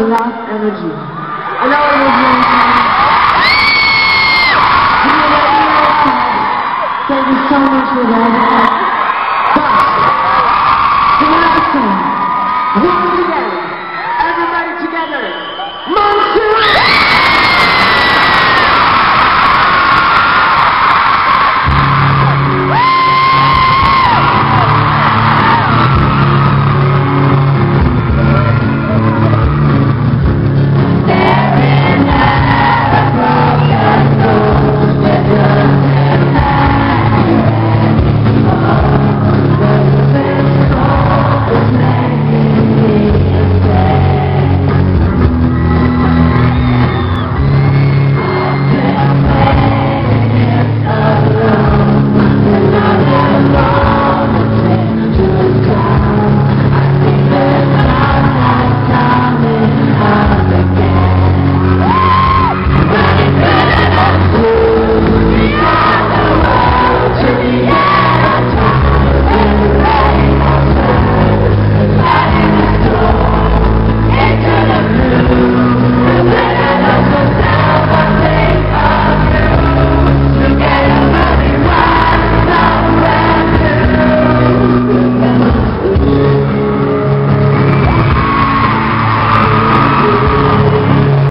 last energy. I know it was long time. You were really outside. Thank you so much for that.